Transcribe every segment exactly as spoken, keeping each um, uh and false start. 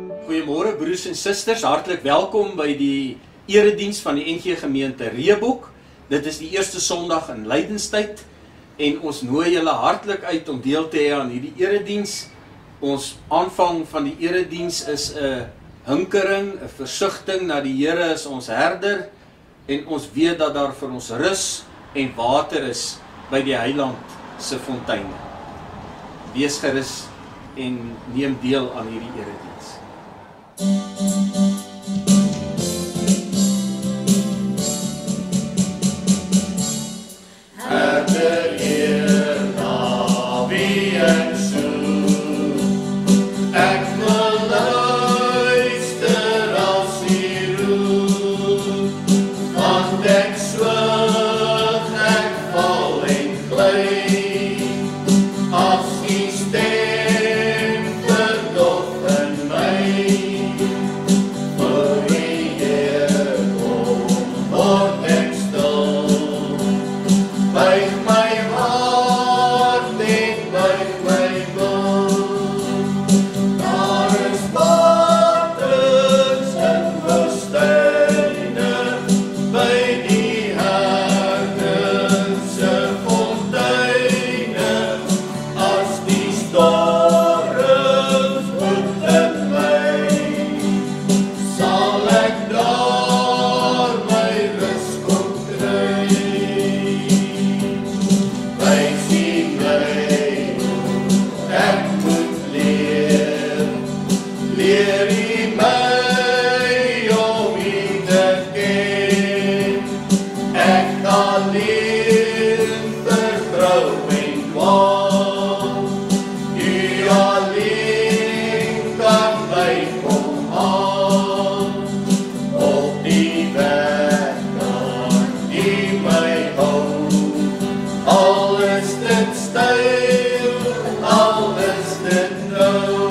Goeiemôre broers en susters, hartlik welkom by die erediens van die N G Gemeente Riebeek. Dit is die eerste Sondag in Lydenstyd en ons nooi julle hartlik uit om deel te hê aan hierdie erediens. Ons aanvang van die erediens is 'n hinkering, 'n versigtiging na die Here is ons herder en ons weet dat daar vir ons rus en water is by die Heiland se fonteine. Wees gerus en neem deel aan hierdie erediens. Herder Heer, na wie ek soek, ek wil luister as U roep, want ek swig, ek val en gly, as U stem verdof in my, vir U Heer kom, word ek stil, buig my hart en buig my wil, daar is waters in woestyne, by die herder se fonteine, as die storms woed in my, sal ek daar my rus kon kry. Wys U my hoe ek moet leer, leer U my om U te ken, ek alleen vertrou en dwaal, U alleen kan my kom haal, op die weg kan U my hou, al is dit styl, al is dit nou,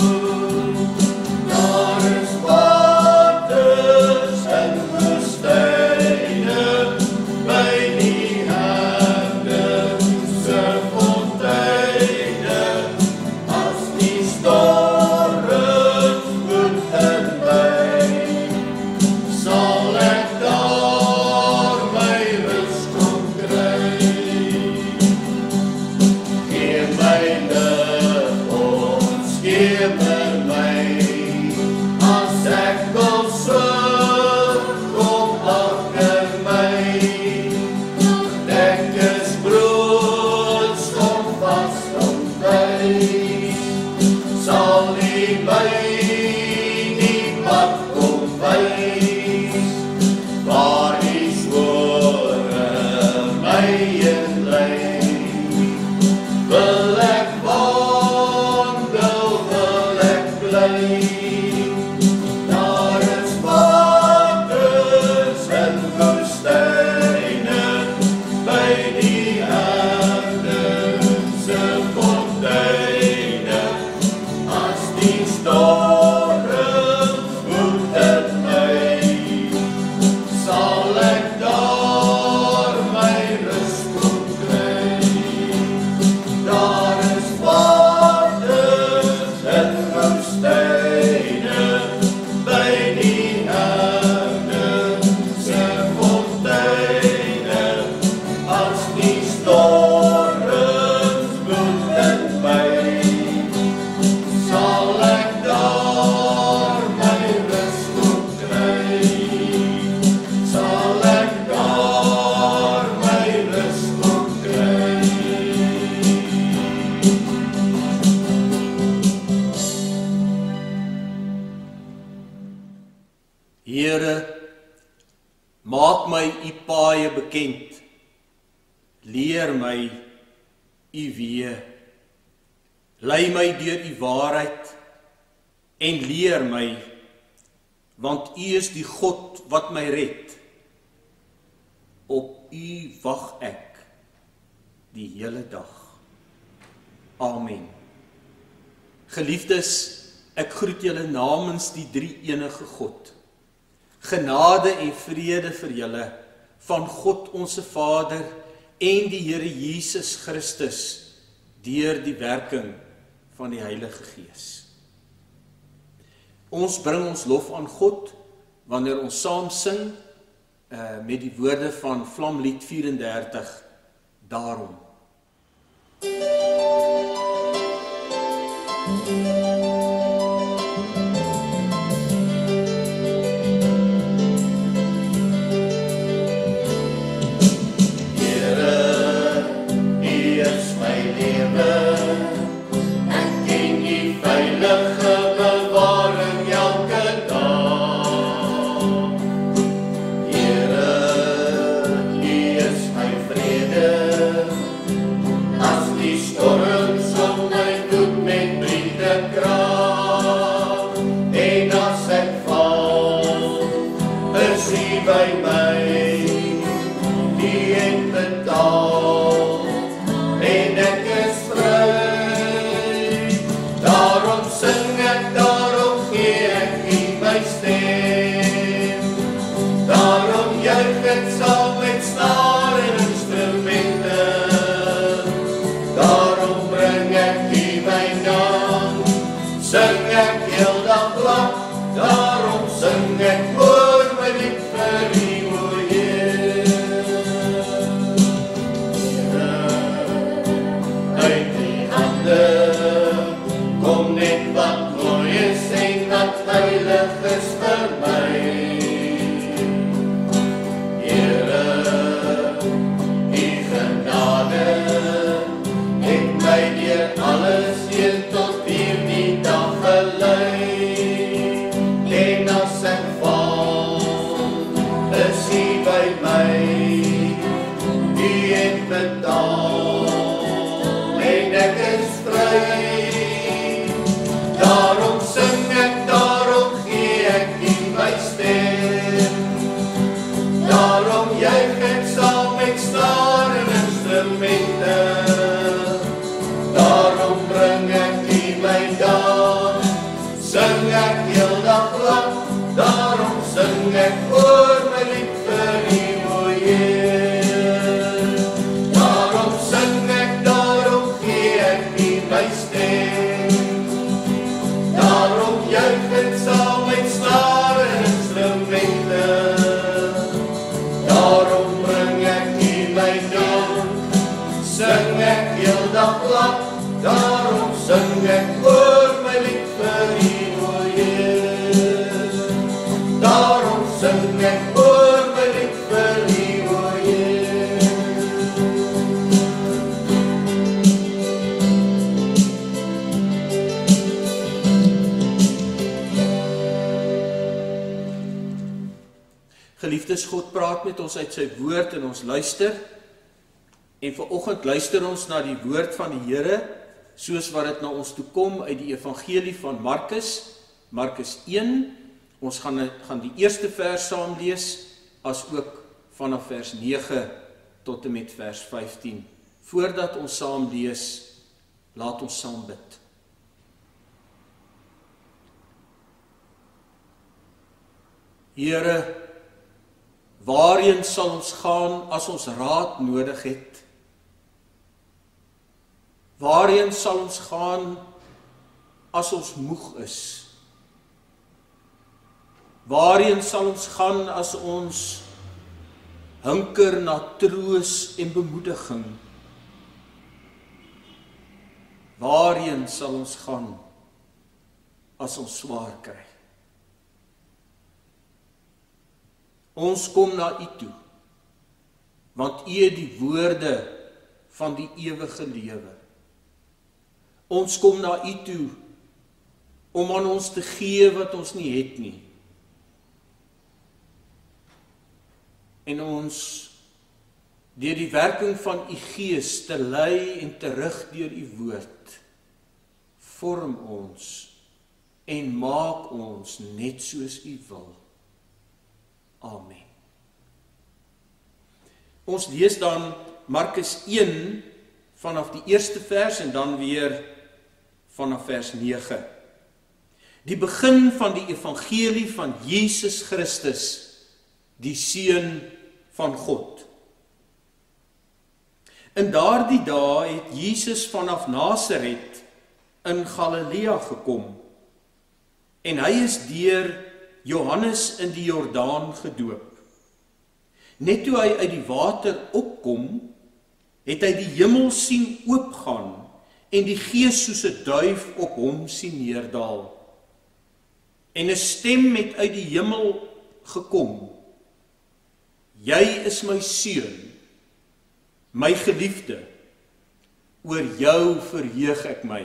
daar is waters in woestyne, by die herder se fonteine, as die storms woed in my, sal ek daar my rus kon kry. Gee my lig, ontskeper my, as ek wil swig, kom anker my, ek is brood, stom vas om tyd, sal U my die pad kom wys, waar die spore my heen lei, wil ek wandel, wil ek bly, daar is waters in woestyne, by die herder se fonteine, as die storms woed in my, sal ek daar my rus kon kry. Daar is waters in woestyne, by die herder se fonteine, as die storms woed in my, sal ek daar my rus kon kry, sal ek daar my rus kon kry. Here, maak my U paaie bekend, leer my U weë, lei my deur U waarheid en leer my, want U is die God wat my red. Op U wag ek die hele dag. Amen. Geliefdes, ek groet julle namens die drie-enige God. Genade en vrede vir julle van God onse Vader en die Here Jesus Christus deur die werking van die Heilige Gees. Ons bring ons lof aan God wanneer ons saam sing uh, met die woorde van Vlamlied vyf-en-dertig, daarom. Geliefdes, God praat met ons uit sy woord en ons luister. En vanoggend luister ons na die woord van die Here, soos wat dit na ons toe kom uit die evangelie van Markus, Markus een. Ons gaan, gaan die eerste vers saam lees, as ook vanaf vers nege tot en met vers vyftien. Voordat ons saam lees, laat ons saam bid. Here, waarheen sal ons gaan as ons raad nodig het? Waarheen sal ons gaan as ons moeg is? Waarheen sal ons gaan as ons hunker na troos en bemoediging? Waarheen sal ons gaan as ons swaar kry? Ons kom na U toe, want U het die woorde van die ewige lewe. Ons kom na U toe, om aan ons te gee wat ons nie het nie. En ons, deur die werking van U Gees te lei en te rig deur U woord, vorm ons en maak ons net soos U wil. Amen. Ons lees dan Markus een vanaf die eerste vers en dan weer vanaf vers nege. Die begin van die evangelie van Jesus Christus, die Seun van God. In daardie dae het Jesus vanaf Nasaret in Galilea gekom en hy is deur Johannes in die Jordaan gedoop. Net toe hy uit die water opkom, het hy die hemel sien oopgaan en die Gees soos 'n duif op hom sien neerdal. En 'n stem het uit die hemel gekom: Jy is my seun, my geliefde, oor jou verheug ek my.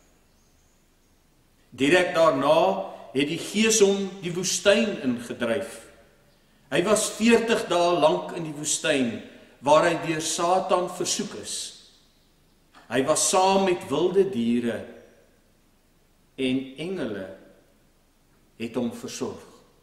Direk daarna het die Gees hom die woestyn ingedryf. Hy was veertig dae lank in die woestyn, waar hy deur Satan versoek is. Hy was saam met wilde diere en engele het hom versorg.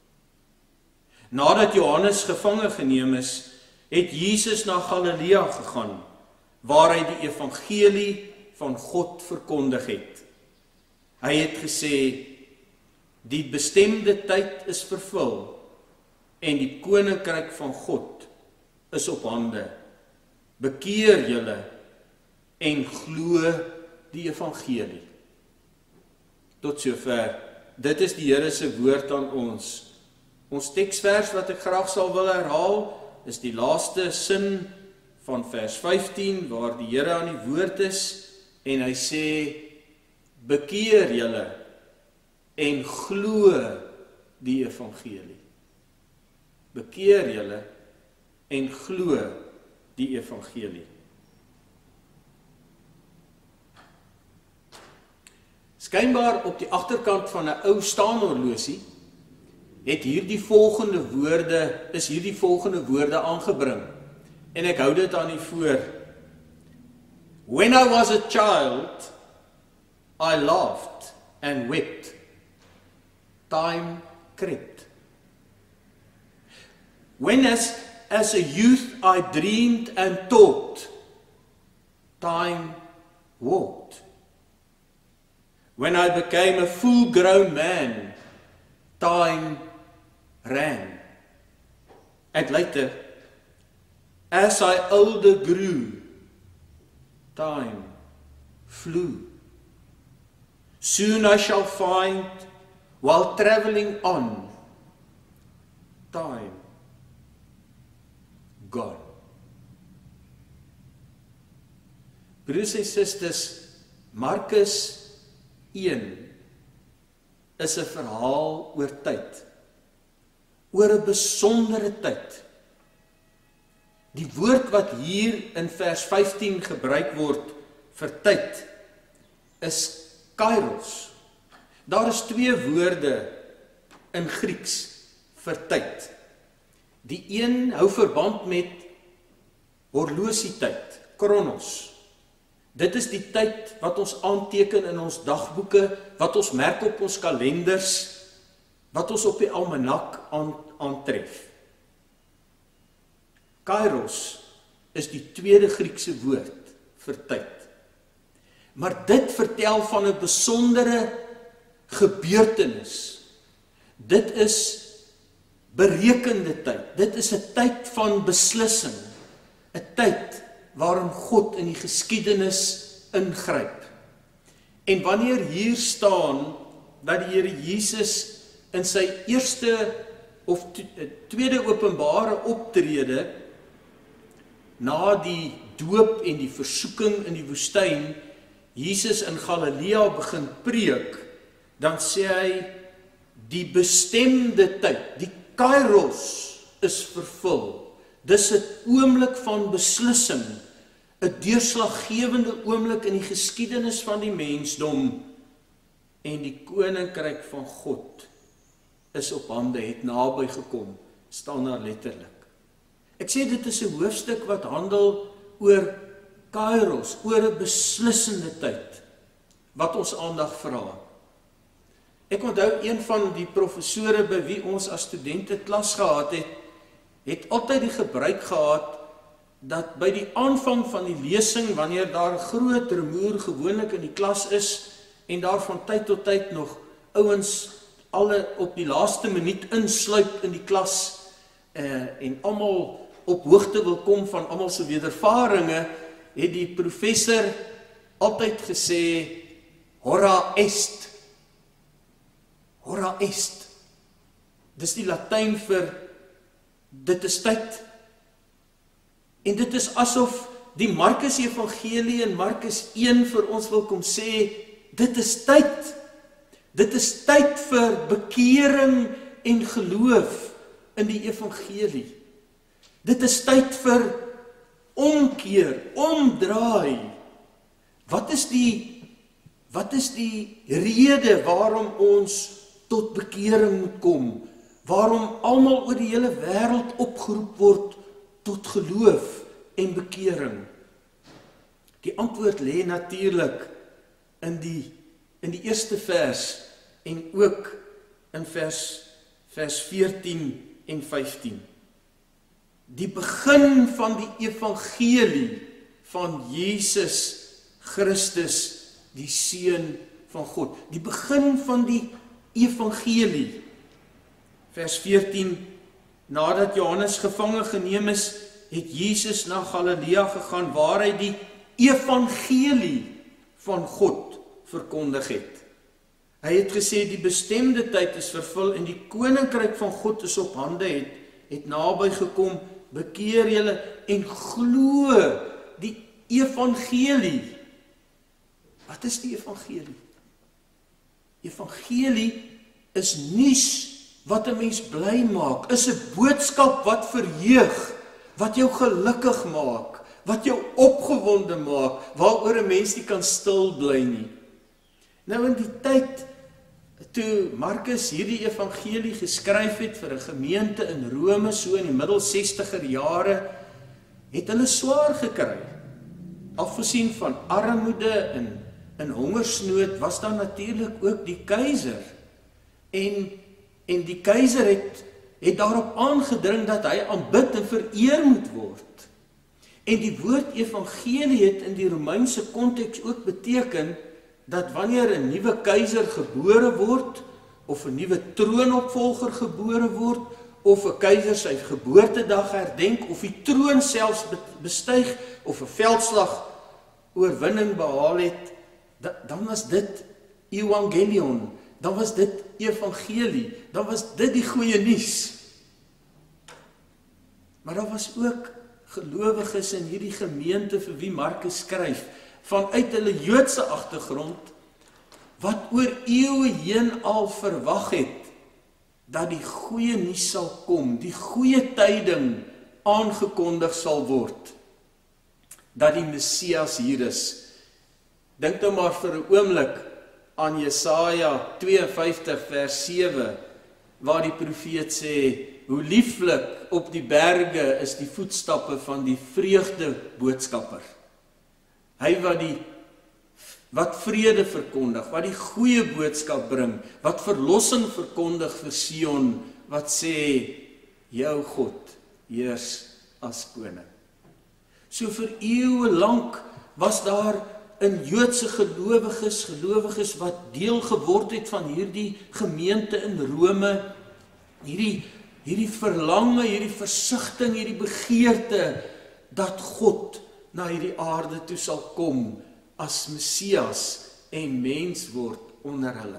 Nadat Johannes gevange geneem is, het Jesus na Galilea gegaan, waar hy die evangelie van God verkondig het. Hy het gesê, die bestemde tyd is vervul en die koninkryk van God is op hande. Bekeer julle en glo die evangelie. Tot sover. Dit is die Here se woord aan ons. Ons teksvers wat ek graag sal wil herhaal, is die laaste sin van vers vyftien, waar die Here aan die woord is, en hy sê, bekeer julle en glo die evangelie. Bekeer julle en glo die evangelie. Skynbaar op die agterkant van 'n ou staanhorlosie het hierdie volgende woorde, is hierdie volgende woorde aangebring. En ek hou dit aan u voor. When I was a child, I laughed and wept. Time crept. When as, as a youth I dreamed and thought, time walked. When I became a full-grown man, time ran. And later, as I older grew, time flew. Soon I shall find, while traveling on, time gone. Broers en susters, Markus een is 'n verhaal oor tyd. Oor 'n besondere tyd. Die woord wat hier in vers vyftien gebruik word vir tyd is kairos. Daar is twee woorde in Grieks vir tyd. Die een hou verband met horlosietyd, chronos. Dit is die tyd wat ons aanteken in ons dagboeke, wat ons merk op ons kalenders, wat ons op die almanak aantref. Kairos is die tweede Griekse woord vir tyd. Maar dit vertel van 'n besondere gebeurtenis. Dit is berekende tyd. Dit is 'n tyd van beslissing. 'n Tyd waarin God in die geskiedenis ingryp. En wanneer hier staan dat die Here Jesus in sy eerste of tweede openbare optrede na die doop en die versoeking in die woestyn, Jesus in Galilea begin preek, dan sê hy, die bestemde tyd, die kairos is vervul. Dis 'n oomblik van beslissing, 'n deurslaggewende oomblik in die geskiedenis van die mensdom, en die koninkryk van God is op hande, het naby gekom, staan daar letterlik. Ek sê dit is 'n hoofstuk wat handel oor kairos, oor 'n beslissende tyd, wat ons aandag vra. Ek onthou een van die professore by wie ons as studente klas gehad het, het altyd die gebruik gehad, dat by die aanvang van die lesing, wanneer daar groot rumoer gewoonlik in die klas is, en daar van tyd tot tyd nog ouens alle op die laaste minuut insluip in die klas, uh, en almal op hoogte wil kom van almal se wedervarings, het die professor altyd gesê, hora est, Hora est. Dis die Latyn vir dit is tyd. En dit is asof die Markus Evangelie in Markus een vir ons wil kom sê, dit is tyd. Dit is tyd vir bekering en geloof in die Evangelie. Dit is tyd vir omkeer, omdraai. Wat is die, wat is die rede waarom ons tot bekering moet kom? Waarom almal oor die hele wêreld opgeroep word tot geloof en bekering? Die antwoord lê natuurlik in die in die eerste vers en ook in vers vers veertien en vyftien. Die begin van die evangelie van Jesus Christus, die Seun van God. Die begin van die evangelie. Vers veertien, nadat Johannes gevange geneem is, het Jesus na Galilea gegaan waar hy die evangelie van God verkondig het. Hy het gesê die bestemde tyd is vervul en die koninkryk van God is op hande het, het naby gekom, bekeer julle en glo die evangelie. Wat is die evangelie? Evangelie is nuus wat 'n mens bly maak, is 'n boodskap wat verheug, wat jou gelukkig maak, wat jou opgewonde maak, waaroor 'n mens nie kan stil bly nie. Nou in die tyd toe Markus hierdie evangelie geskryf het vir 'n gemeente in Rome, so in die middel sestiger jare, het hulle swaar gekry. Afgesien van armoede en in hongersnood was daar natuurlik ook die keiser. En en die keiser het het daarop aangedring dat hy aanbid en vereer moet word. En die woord evangelie het in die Romeinse konteks ook beteken dat wanneer 'n nuwe keiser gebore word of 'n nuwe troonopvolger gebore word of 'n keiser sy geboortedag herdenk of die troon selfs bestyg of 'n veldslag oorwinning behaal het, dan was dit evangelion, dan was dit evangelie, dan was dit die goeie nuus. Maar daar was ook gelowiges in hierdie gemeente vir wie Markus skryf, vanuit hulle Joodse agtergrond, wat oor eeue heen al verwag het, dat die goeie nuus sal kom, die goeie tyding aangekondig sal word, dat die Messias hier is. Dink nou maar vir 'n oomblik aan Jesaja twee en vyftig vers sewe, waar die profeet sê, hoe lieflik op die berge is die voetstappe van die vreugde boodskapper. Hy wat die wat vrede verkondig, wat die goeie boodskap bring, wat verlossing verkondig vir Sion, wat sê, jou God heers as koning. So vir eeue lank was daar in Joodse gelowiges, gelowiges wat deel geword het van hierdie gemeente in Rome, hierdie, hierdie verlange, hierdie versigtiging, hierdie begeerte, dat God na hierdie aarde toe sal kom, as Messias en mens word onder hulle.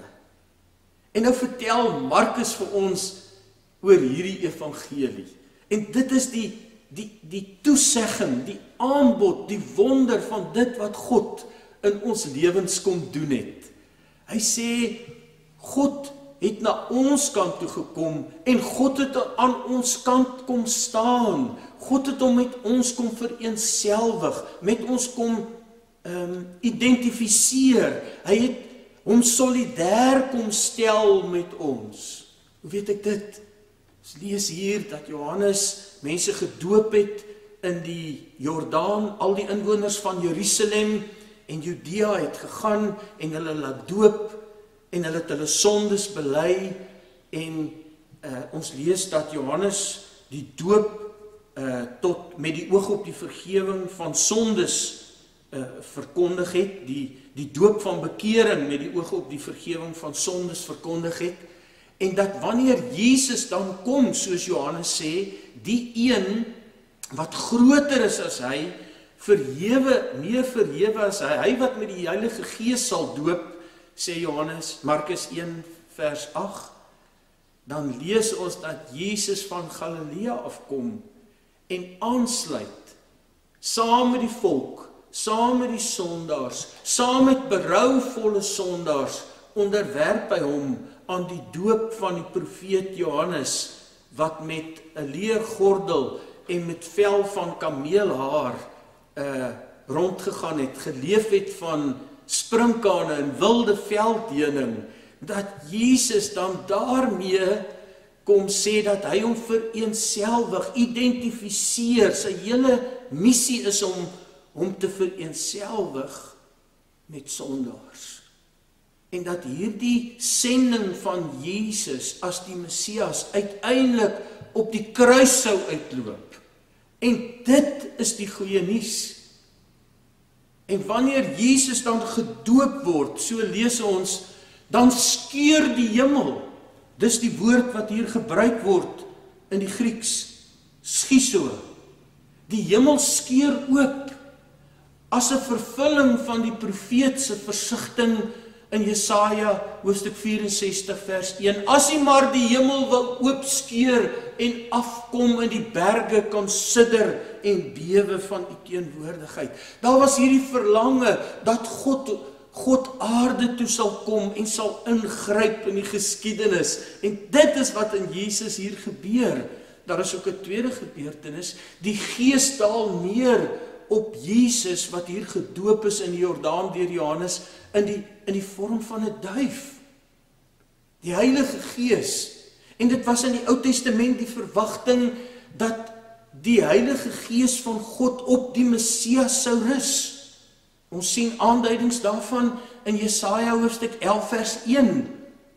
En nou vertel Markus vir ons oor hierdie evangelie. En dit is die, die, die toesegging, die aanbod, die wonder van dit wat God in ons lewens kom doen het. Hy sê, God het na ons kant toe gekom en God het aan ons kant kom staan. God het hom met ons kom vereenselwig, met ons kom um, identifiseer. Hy het hom solidêr kom stel met ons. Hoe weet ek dit? Ons lees hier dat Johannes mense gedoop het in die Jordaan, al die inwoners van Jerusalem en Judea het gegaan en hulle laat doop en hulle het hulle sondes bely en uh, ons lees dat Johannes die doop uh, tot met die oog op die vergewing van sondes uh, verkondig het, die, die doop van bekering met die oog op die vergewing van sondes verkondig het, en dat wanneer Jesus dan kom, soos Johannes sê, die een wat groter is as hy, verhewe, meer verhewe as hy, hy wat met die Heilige Gees sal doop, sê Johannes, Markus een vers agt, dan lees ons dat Jesus van Galilea afkom en aansluit, saam met die volk, saam met die sondaars, saam met berouvolle sondaars, onderwerp hy hom aan die doop van die profeet Johannes, wat met 'n leergordel en met vel van kameelhaar uh, rondgegaan het, geleef het van sprinkane en wilde veldheuning, dat Jesus dan daarmee kom sê dat hy hom vereenselwig, identifiseer, sy hele missie is om hom te vereenselwig met sondaars. En dat hierdie sending van Jesus as die Messias uiteindelik op die kruis sou uitloop. En dit is die goeie nuus. En wanneer Jesus dan gedoop word, so lees ons, dan skeur die hemel. Dis die woord wat hier gebruik word in die Grieks, schizo. Die hemel skeur oop, as 'n vervulling van die profeet se versigtiging in Jesaja hoofstuk vyf-en-sestig vers een. As hy maar die hemel wil oopskeur en afkom in die berge kan sidder en bewe van die teenwoordigheid. Daar was hierdie verlange dat God God aarde toe sal kom en sal ingryp in die geskiedenis. En dit is wat in Jesus hier gebeur. Daar is ook 'n tweede gebeurtenis. Die Gees daal neer op Jesus wat hier gedoop is in die Jordaan deur Johannes in die in die vorm van 'n duif. Die Heilige Gees. En dit was in die Ou Testament die verwagting dat die Heilige Gees van God op die Messias sou rus. Ons sien aanduidings daarvan in Jesaja hoofstuk elf vers een.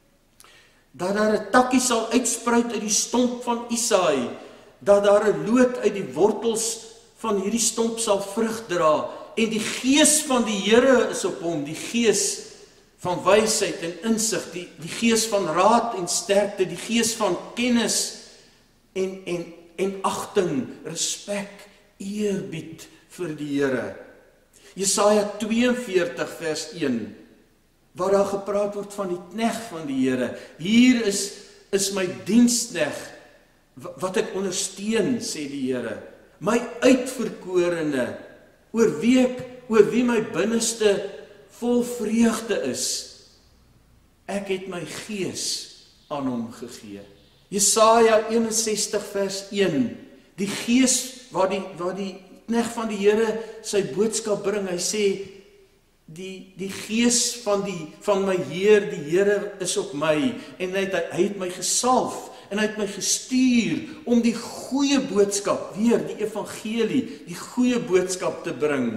Dat daar 'n takkie sal uitspruit uit die stomp van Isaai, dat daar 'n loot uit die wortels van hierdie stomp sal vrug dra, en die Gees van die Here is op hom, die Gees van wysheid en insig, die, die Gees van raad en sterkte, die Gees van kennis en, en, en agting, respek, eerbied vir die Here. Jesaja tweeënveertig vers een, waar daar gepraat word van die knegt van die Here. Hier is, is my diensknegt, wat ek ondersteun, sê die Here. My uitverkorene, oor wie ek, oor wie my binneste vol vreugde is. Ek het my gees aan hom gegee. Jesaja eenenzestig vers een, die gees waar die, waar die knegt van die Here sy boodskap bring, hy sê, die, die gees van, die, van my Heer, die Here is op my, en hy het, hy het my gesalf, en hy het my gestuur, om die goeie boodskap, weer die evangelie, die goeie boodskap te bring,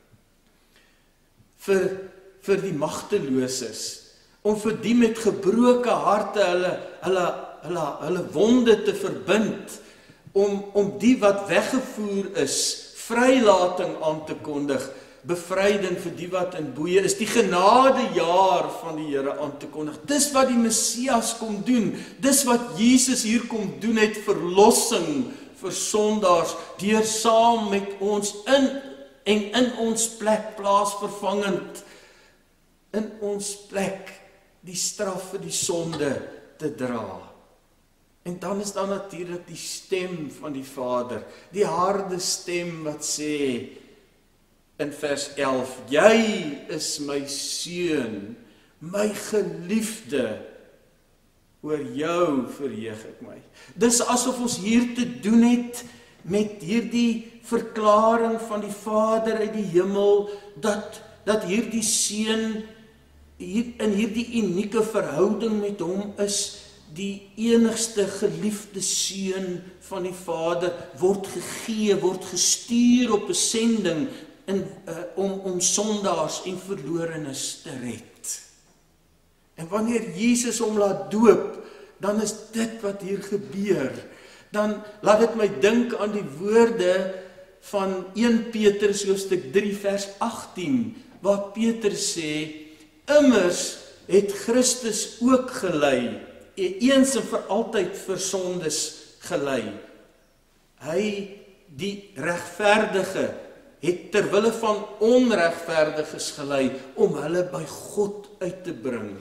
vir, vir die magteloses, om vir die met gebroke harte, hulle, hulle, hulle, hulle wonde te verbind, om, om die wat weggevoer is, vrylating aan te kondig, bevryding vir die wat in boeye is, die genadejaar van die Here aan te kondig. Dis wat die Messias kom doen, dis wat Jesus hier kom doen, het verlossing vir sondaars, deur saam met ons in en in ons plek plaasvervangend, in ons plek die straf vir die sonde te dra. En dan is daar natuurlik die stem van die Vader, die harde stem wat sê in vers elf, jy is my seun, my geliefde, oor jou verheug ek my. Dis asof ons hier te doen het met hierdie verklaring van die Vader uit die hemel, dat, dat hierdie seun hier, in hierdie unieke verhouding met hom is, die enigste geliefde seun van die Vader, word gegee, word gestuur op 'n sending in, uh, om, om sondaars en verlorenes te red. En wanneer Jesus hom laat doop, dan is dit wat hier gebeur. Dan laat dit my dink aan die woorde van eerste Petrus hoofstuk drie vers agttien, waar Petrus sê, immers het Christus ook gelei, eens en vir altyd vir sondes gelei. Hy, die regverdige, het terwille van onregverdiges gelei, om hulle by God uit te bring.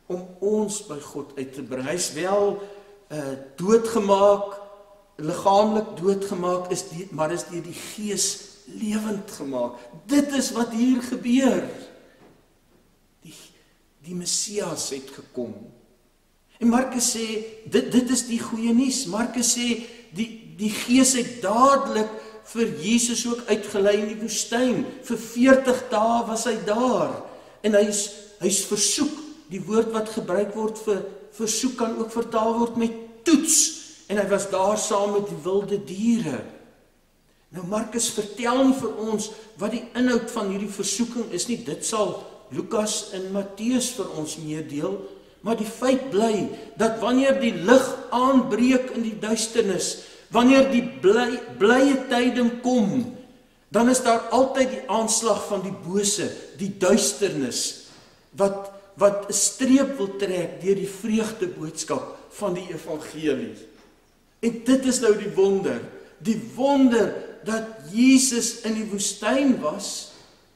om ons by God uit te bring. Hy is wel uh, doodgemaak, liggaamlik doodgemaak, is die, maar is deur die Gees lewend gemaak. Dit is wat hier gebeur. Die, die Messias het gekom. En Markus sê, dit, dit is die goeie nuus. Markus sê, die, die Gees het dadelik vir Jesus ook uitgelei in die woestyn. Vir veertig dae was hy daar. En hy is, hy is versoek. Die woord wat gebruik word vir versoek kan ook vertaal word met toets. En hy was daar saam met die wilde diere. Nou Markus vertel nie vir ons wat die inhoud van hierdie versoeking is nie. Dit sal Lukas en Matteus vir ons meedeel. Maar die feit bly dat wanneer die lig aanbreek in die duisternis, wanneer die bly, blye tyding kom, dan is daar altyd die aanslag van die bose, die duisternis, wat wat 'n streep wil trek deur die vreugdeboodskap van die evangelie. En dit is nou die wonder, die wonder dat Jesus in die woestyn was,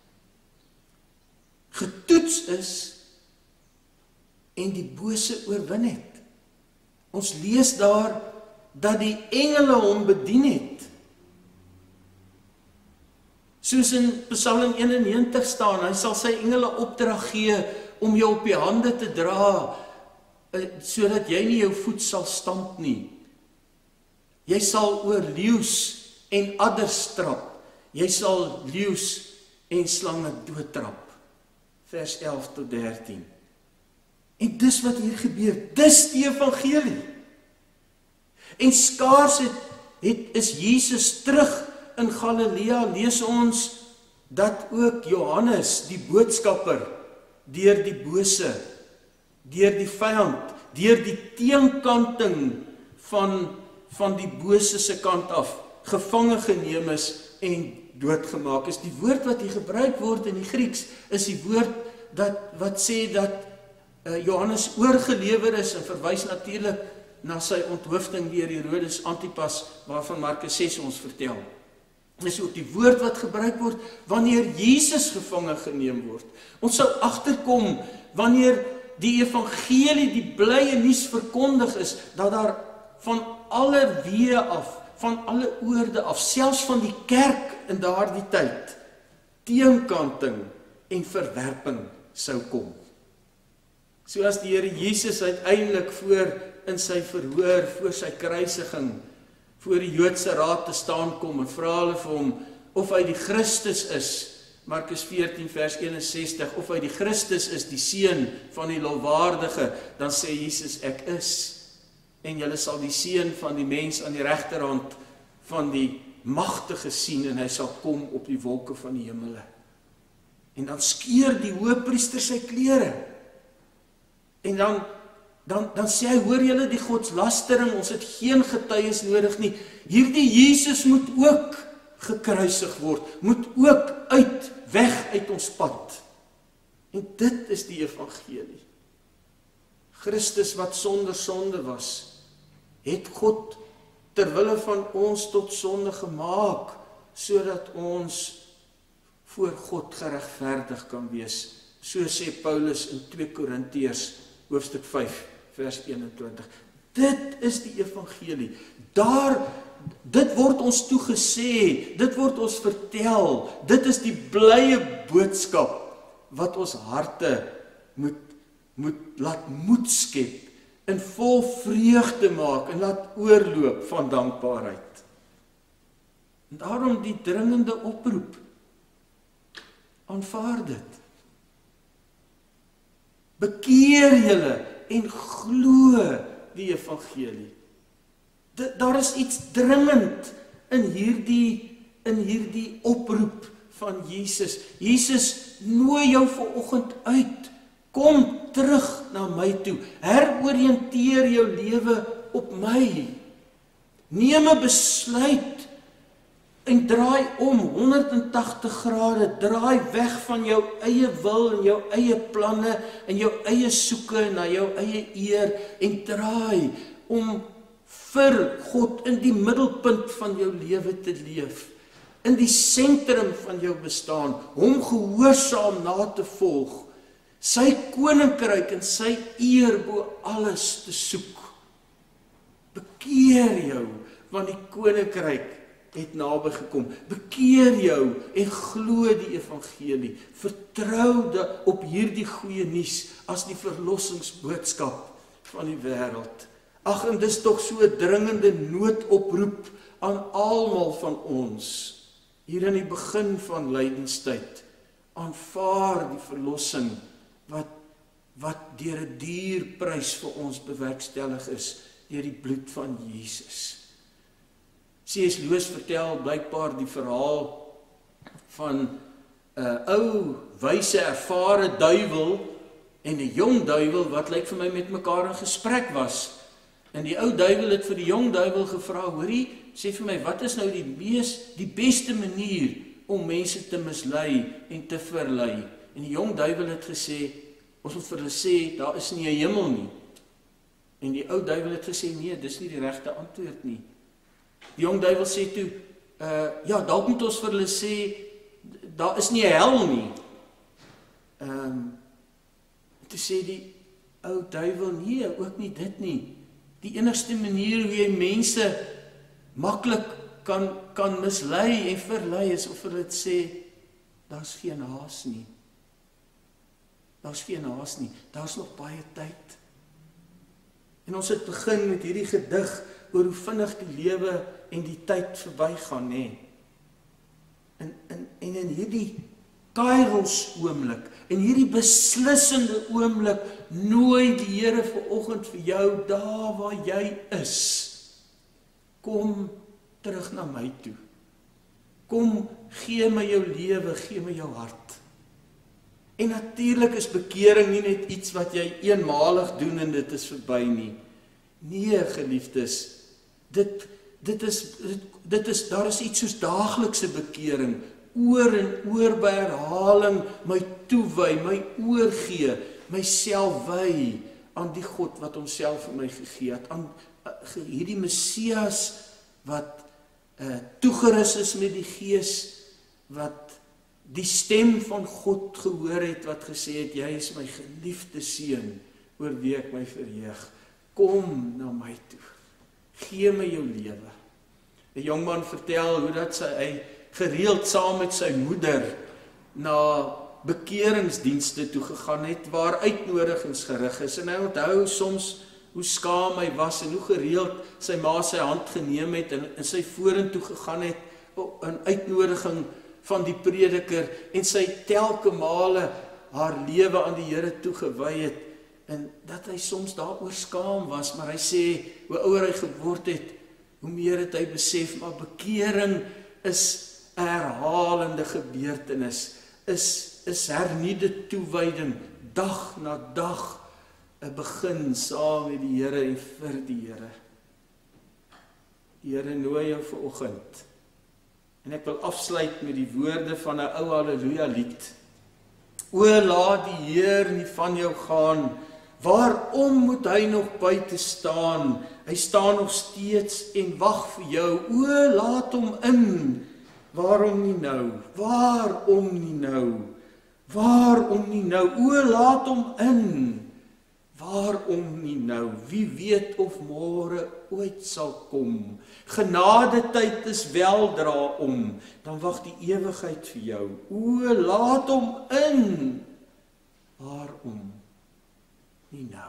getoets is en die bose oorwin het. Ons lees daar dat die engele hom bedien het. Soos in Psalm eenennegentig staan, hy sal sy engele opdrag gee om jou op die hande te dra, sodat jy nie jou voet sal stamp nie. Jy sal oor leeu's en adders trap. Jy sal leeu's en slange doodtrap. Vers elf tot dertien. En dis wat hier gebeur. Dis die evangelie. En skaars het, het is Jesus terug in Galilea. Lees ons dat ook Johannes, die boodskapper, deur die bose, deur die vyand, deur die teenkanting van, van die bose se kant af, gevange geneem is en doodgemaak is. Die woord wat hier gebruik word in die Grieks, is die woord dat, wat sê dat uh, Johannes oorgelewer is, en verwys natuurlik na sy onthoofding deur Herodes Antipas, waarvan Markus ses ons vertel. Dis ook die woord wat gebruik word wanneer Jesus gevange geneem word. Ons sou agterkom wanneer die evangelie, die blye nuus verkondig is, dat daar van alle weë af, van alle oorde af, selfs van die kerk in daardie tyd, teenkanting en verwerping sou kom. So as die Here Jesus uiteindelik voor in sy verhoor, voor sy kruisiging, voor die Joodse raad te staan kom en vra hulle vir hom of hy die Christus is, Markus veertien vers eenensestig, of hy die Christus is, die seun van die lofwaardige, dan sê Jesus, ek is, en julle sal die seun van die mens aan die regterhand van die magtige sien, en hy sal kom op die wolke van die hemele. En dan skeur die hoëpriester sy klere, en dan Dan, dan sê hy, hoor julle die godslastering, ons het geen getuies nodig nie. Hierdie Jesus moet ook gekruisig word, moet ook uit, weg uit ons pad. En dit is die evangelie. Christus wat sonder sonde was, het God terwille van ons tot sonde gemaak, sodat ons voor God geregverdig kan wees. So sê Paulus in twee Korintiërs hoofstuk vyf. Vers eenentwintig. Dit is die evangelie. Daar, dit word ons toegesê, dit word ons vertel, dit is die blye boodskap wat ons harte moet, moet laat moed skep, en vol vreugde maak, en laat oorloop van dankbaarheid. En daarom die dringende oproep, aanvaar dit. Bekeer julle, en glo die evangelie. Daar is iets dringend in hierdie, in hierdie oproep van Jesus. Jesus nooi jou vanoggend uit. Kom terug na my toe. Heroriënteer jou lewe op my. Neem 'n besluit en draai om honderd en tagtig grade, draai weg van jou eie wil en jou eie planne en jou eie soeke na jou eie eer, en draai om vir God in die middelpunt van jou lewe te leef, in die sentrum van jou bestaan, hom gehoorsaam na te volg, sy koninkryk en sy eer bo alles te soek. Bekeer jou, want die koninkryk het naby gekom. Bekeer jou en glo die evangelie. Vertrou op hierdie goeie nuus as die verlossingsboodskap van die wêreld. Ag, en dis tog so 'n dringende noodoproep aan almal van ons. Hier in die begin van lydenstyd, aanvaar die verlossing wat wat deur 'n duur prys vir ons bewerkstellig is deur die bloed van Jesus. C S Lewis vertel blykbaar die verhaal van 'n uh, ou, wyse, ervare duiwel en 'n jong duiwel wat lyk vir my met mekaar in gesprek was. En die ou duiwel het vir die jong duiwel gevra, hoorie, sê vir my, wat is nou die mees, die beste manier om mense te mislei en te verlei? En die jong duiwel het gesê, ons moet vir hulle sê, daar is nie 'n hemel nie. En die ou duiwel het gesê, nee, dis nie die regte antwoord nie. Die jong duiwel sê toe, uh, ja, dalk moet ons vir hulle sê, daar is nie 'n hel nie. Um, toe sê die ou duiwel, nee, ook nie dit nie. Die enigste manier hoe jy mense maklik kan, kan mislei en verlei is of hulle sê, daar's geen haas nie. Daar's geen haas nie, daar's nog baie tyd. En ons het begin met hierdie gedig oor hoe vinnig die lewe en die tyd verbygaan, nê. En, en, en in hierdie kairos oomblik, en hierdie beslissende oomblik, nooi die Here vanoggend vir jou daar waar jy is. Kom terug na my toe. Kom, gee my jou lewe, gee my jou hart. En natuurlik is bekering nie net iets wat jy eenmalig doen en dit is verby nie. Nee, geliefdes, dit dit is dit, dit is daar is iets soos daaglikse bekering, oor en oor by herhaling, my toewy, my oorgee, myself wy aan die God wat homself vir my gegee het, aan uh, hierdie Messias wat uh, toegerus is met die Gees, wat die stem van God gehoor het, wat gesê het, jy is my geliefde seun, oor wie ek my verheug. Kom na my toe, gee my jou lewe. 'n Jong man vertel hoe dat sy hy gereeld saam met sy moeder na bekeringsdienste toe gegaan het, waar uitnodigings gerig is, en hy onthou soms hoe skaam hy was, en hoe gereeld sy ma sy hand geneem het, en, en sy vorentoe gegaan het, in uitnodiging van die prediker, en sy telke male haar lewe aan die Here toegewy het, en dat hy soms daaroor skaam was, maar hy sê, hoe ouer hy geword het, hoe meer het hy besef, maar bekering is 'n herhalende gebeurtenis, is, is hernieude toewyding, dag na dag, 'n begin saam met die Here en vir die Here. Die Here nooi jou vanoggend, en ek wil afsluit met die woorde van 'n ou Halleluja lied. O, laat die Heer nie van jou gaan, waarom moet hy nog buite staan? Hy staan nog steeds en wag vir jou. O, laat hom in. Waarom nie nou? Waarom nie nou? Waarom nie nou? O, laat hom in. Waarom nie nou? Wie weet of môre ooit sal kom. Genadetyd is weldra om, dan wag die ewigheid vir jou. O, laat hom in. Waarom nie nou?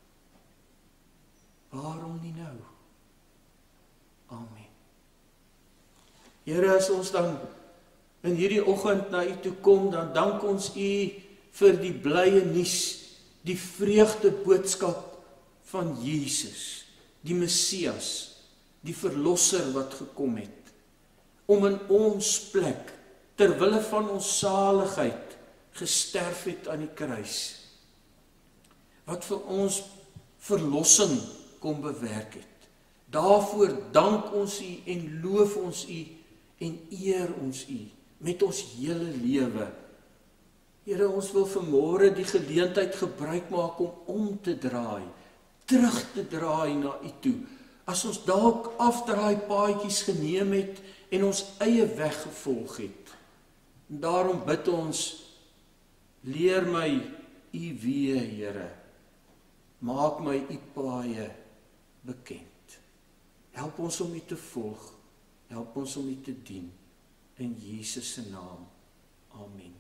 Waarom nie nou? Amen. Here, as ons dan in hierdie oggend na U toe kom, dan dank ons U vir die blye nuus, die vreugde boodskap van Jesus, die Messias, die verlosser wat gekom het, om in ons plek, ter wille van ons saligheid, gesterf het aan die kruis, wat vir ons verlossing kom bewerk het. Daarvoor dank ons U en loof ons U en eer ons U met ons hele lewe. Here, ons wil vanmôre die geleentheid gebruik maak om om te draai, terug te draai na U toe. As ons dalk afdraai paadjies geneem het en ons eie weg gevolg het. En daarom bid ons, leer my U weë, Here, maak my U paaie bekend. Help ons om U te volg, help ons om U te dien, in Jesus se naam. Amen.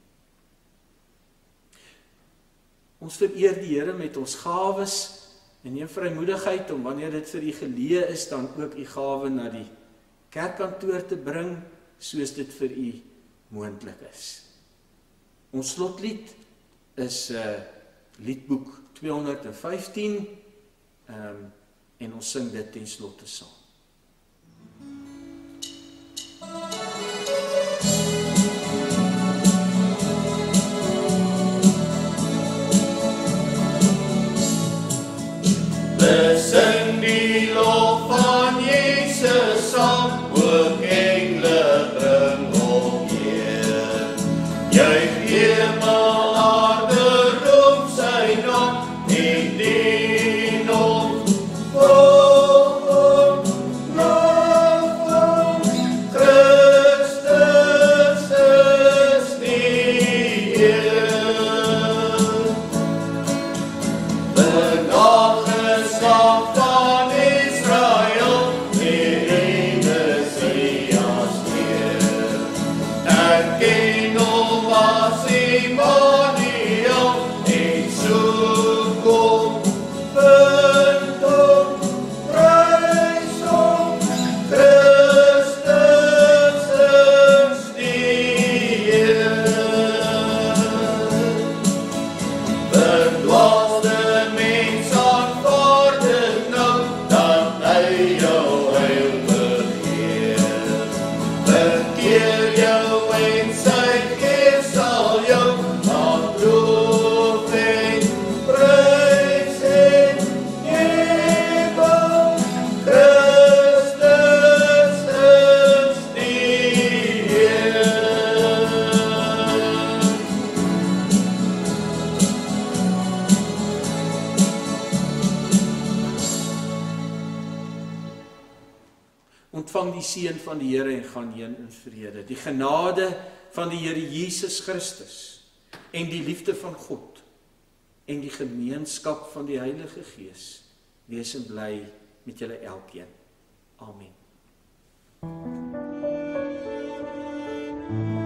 Ons vereer die Here met ons gawes, en neem vrymoedigheid om wanneer dit vir U geleë is, dan ook U gawe na die kerkkantoor te bring, soos dit vir U moontlik is. Ons slotlied is uh, liedboek tweehonderd vyftien, um, en ons sing dit ten slotte saam. Besing die lof van Jesus saam, ook engele bring hom eer. Juich hemel aarde roep sy naam, en dien hom, volg hom, loof hom. Christus is die Heer. Bedacht van Israel, die Messias Heer. Erken hom as Immanuel, en soek hom, vind hom, prys hom. Christus is die Heer. Verdwaalde mens aanvaardig nou, dat hy jou heil begeer. Bekeer jou en sy Gees sal jou laat loof en prys en jubel. Christus is die Heer. Ontvang die seën van die Here en gaan heen in vrede. Die genade van die Here Jesus Christus en die liefde van God en die gemeenskap van die Heilige Gees wees en bly met julle elkeen. Amen.